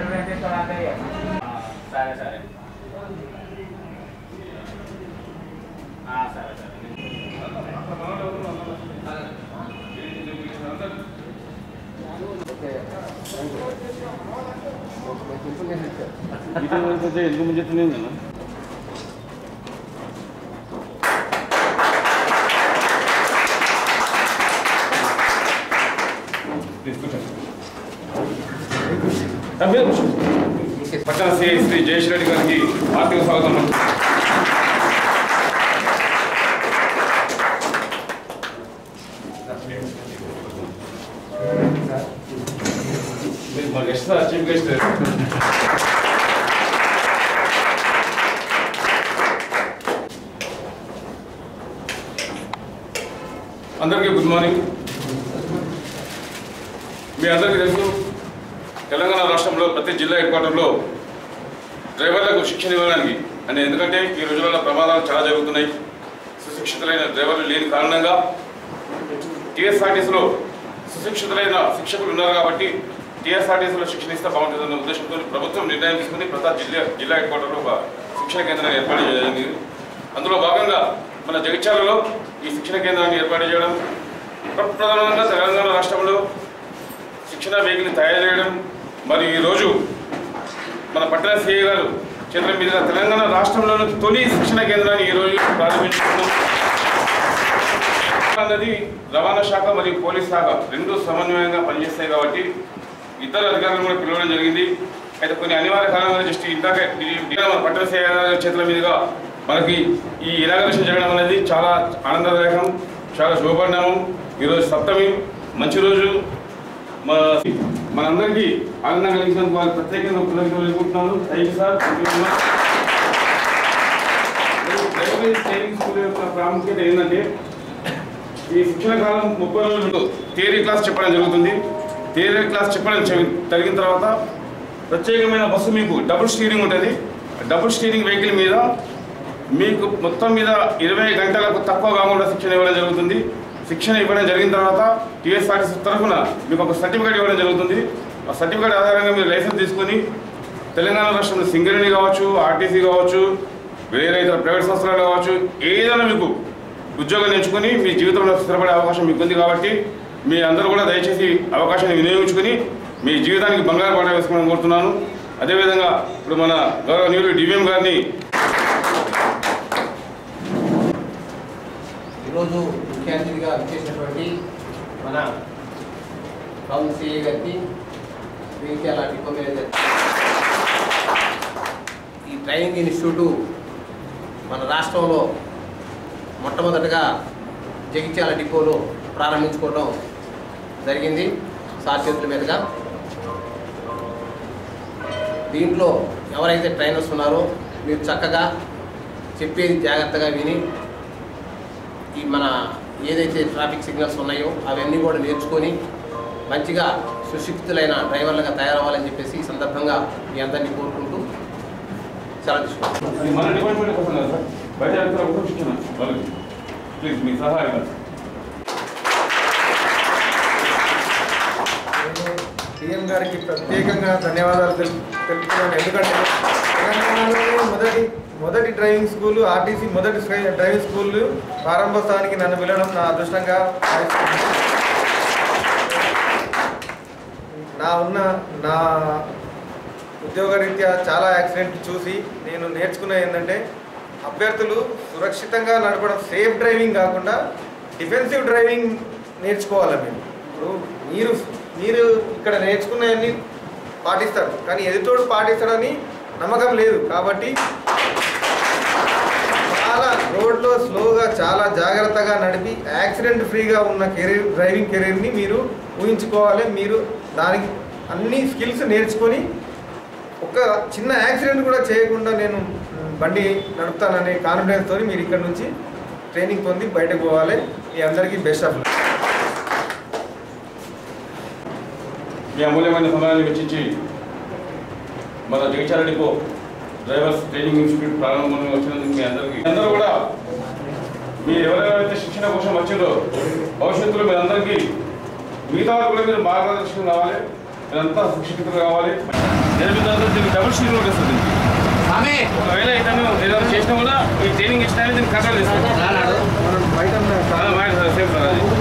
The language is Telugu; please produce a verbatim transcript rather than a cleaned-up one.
సరే సరే సరే సరే ఇది ఎందుకు ముందు చెప్తున్నాను కదా పట్టణ శ్రీ శ్రీ జయేష్ రెడ్డి గారికి ఆర్థిక స్వాగతం. మా గెస్ట్ చీఫ్ గెస్ట్ అందరికీ గుడ్ మార్నింగ్. మీ అందరికీ తెలుసు తెలంగాణ రాష్ట్రంలో ప్రతి జిల్లా హెడ్ క్వార్టర్లో డ్రైవర్లకు శిక్షణ ఇవ్వడానికి అంటే ఎందుకంటే ఈ రోజులలో ప్రమాదాలు చాలా జరుగుతున్నాయి. సుశిక్షితులైన డ్రైవర్లు లేని కారణంగా టీఎస్ఆర్టీసీలో సుశిక్షితులైన శిక్షకులు ఉన్నారు కాబట్టి టీఎస్ఆర్టీసీలో శిక్షణ ఇస్తే బాగుంటుందన్న ఉద్దేశంతో ప్రభుత్వం నిర్ణయం తీసుకుని ప్రతి జిల్లా జిల్లా హెడ్ క్వార్టర్లో ఒక శిక్షణ కేంద్రాన్ని ఏర్పాటు చేయడానికి అందులో భాగంగా మన జగిత్యాలలో ఈ శిక్షణ కేంద్రాన్ని ఏర్పాటు చేయడం ప్రప్రధానంగా తెలంగాణ రాష్ట్రంలో శిక్షణ వేగిని తయారు చేయడం మరియు ఈరోజు మన పట్టణ సిఐ గారు చేతుల మీదుగా తెలంగాణ రాష్ట్రంలోని తొలి శిక్షణ కేంద్రాన్ని ఈరోజు ప్రారంభించుకున్నాం. అన్నది రవాణా శాఖ మరియు పోలీస్ శాఖ రెండు సమన్వయంగా పనిచేస్తాయి కాబట్టి ఇతర అధికారులను కూడా పిలవడం జరిగింది. అయితే కొన్ని అనివార్య కారణాల దృష్టి ఇందాక మన పట్టణ సిఐ గారి చేతుల మీదుగా మనకి ఈ ఇనాగరేషన్ జరగడం అనేది చాలా ఆనందదాయకం, చాలా శుభపరిణామం. ఈరోజు సప్తమి మంచి రోజు. మనందరికీ ఆనందం కలిగించినందుకు వారికి ప్రత్యేకంగా కృతజ్ఞతలు తెలుపుకుంటున్నాను. Thank you sir. Driving training school యొక్క ప్రాముఖ్యత ఏంటంటే ఈ శిక్షణ కాలం ముప్పై రోజులు థియరీ క్లాస్ చెప్పడం జరుగుతుంది. థియరీ క్లాస్ చెప్పడం జరిగిన తర్వాత ప్రత్యేకమైన బస్సు మీకు డబుల్ స్టీరింగ్ ఉంటుంది. డబుల్ స్టీరింగ్ వెహికల్ మీద మీకు మొత్తం మీద ఇరవై గంటలకు తక్కువ కాకుండా శిక్షణ ఇవ్వడం జరుగుతుంది. శిక్షణ ఇవ్వడం జరిగిన తర్వాత టీఎస్ఆర్టీసీ తరఫున మీకు ఒక సర్టిఫికేట్ ఇవ్వడం జరుగుతుంది. ఆ సర్టిఫికేట్ ఆధారంగా మీరు లైసెన్స్ తీసుకొని తెలంగాణ రాష్ట్రంలో సింగరేణి కావచ్చు, ఆర్టీసీ కావచ్చు, వేరే ఇతర ప్రైవేట్ సంస్థలు కావచ్చు, ఏదైనా మీకు ఉద్యోగం ఎంచుకొని మీ జీవితంలో స్థిరపడే అవకాశం మీకు ఉంది. కాబట్టి మీ అందరూ కూడా దయచేసి అవకాశాన్ని వినియోగించుకొని మీ జీవితానికి బంగారు పాట వేసుకోవాలని కోరుతున్నాను. అదేవిధంగా ఇప్పుడు మన గౌరవనీయులు డివిఎం గారిని ఈరోజు ముఖ్య అతిథిగా వచ్చేసినటువంటి మన టౌన్ సిఐ గారికి జగిత్యాల డిపో మేనేజర్. ఈ ట్రైనింగ్ ఇన్స్టిట్యూటు మన రాష్ట్రంలో మొట్టమొదటిగా జగిత్యాల డిపోలో ప్రారంభించుకోవడం జరిగింది సార్ చేతుల మీదుగా. దీంట్లో ఎవరైతే ట్రైనర్స్ ఉన్నారో మీరు చక్కగా చెప్పేది జాగ్రత్తగా విని ఈ మన ఏదైతే ట్రాఫిక్ సిగ్నల్స్ ఉన్నాయో అవన్నీ కూడా నేర్చుకొని మంచిగా సుశిక్షితులైన డ్రైవర్లుగా తయారవ్వాలని చెప్పేసి ఈ సందర్భంగా మీ అందరినీ కోరుకుంటూ సెలవు తీసుకుంటాం. మన డిపార్ట్మెంట్ కోసం కదా సార్, బయట శిక్షణ వాళ్ళకి ప్లీజ్ మీ సహాయం. సీఎం గారికి ప్రత్యేకంగా ధన్యవాదాలు తెలుపు తెలుపుతున్నాను. ఎందుకంటే తెలంగాణలోనే మొదటి మొదటి డ్రైవింగ్ స్కూలు ఆర్టీసీ మొదటి డ్రైవింగ్ స్కూళ్ళు ప్రారంభోత్సవానికి నన్ను పిలవడం నా అదృష్టంగా నా ఉన్న నా ఉద్యోగరీత్యా చాలా యాక్సిడెంట్ చూసి నేను నేర్చుకున్నది ఏంటంటే అభ్యర్థులు సురక్షితంగా నడపడం, సేఫ్ డ్రైవింగ్ కాకుండా డిఫెన్సివ్ డ్రైవింగ్ నేర్చుకోవాలి. మీరు ఇప్పుడు మీరు మీరు ఇక్కడ నేర్చుకున్నవన్నీ పాటిస్తారు, కానీ ఎదుటోడు పాటిస్తాడని నమ్మకం లేదు. కాబట్టి చాలా రోడ్లో స్లోగా చాలా జాగ్రత్తగా నడిపి యాక్సిడెంట్ ఫ్రీగా ఉన్న కెరీర్ డ్రైవింగ్ కెరీర్ని మీరు ఊహించుకోవాలి. మీరు దానికి అన్ని స్కిల్స్ నేర్చుకొని ఒక చిన్న యాక్సిడెంట్ కూడా చేయకుండా నేను బండి నడుపుతాననే కాన్ఫిడెన్స్తో మీరు ఇక్కడ నుంచి ట్రైనింగ్ పొంది బయటకు పోవాలి. మీ అందరికీ బెస్ట్ ఆఫ్ లక్. మీ అమూల్యమైన సమయాన్ని వెచ్చించి మన Jagtial depot drivers training institute ప్రారంభంగా వచ్చినందుకు మీ అందరికీ అందరూ కూడా మీరు ఎవరెవరైతే శిక్షణ కోసం వచ్చిందో భవిష్యత్తులో మీరందరికీ మిగతా కూడా మీరు మార్గదర్శకం కావాలి, మీరంతా శిక్షితులు కావాలి. నేర్పిన తర్వాత దీనికి డబుల్ షీట్ కూడా వస్తుంది దీనికి. ఒకవేళ ఇతను ఏదైనా చేసినా కూడా ఈ ట్రైనింగ్ ఇచ్చినా దీన్ని కంట్రోల్ చేస్తాం. మనం బయట సేఫ్ సార్ అది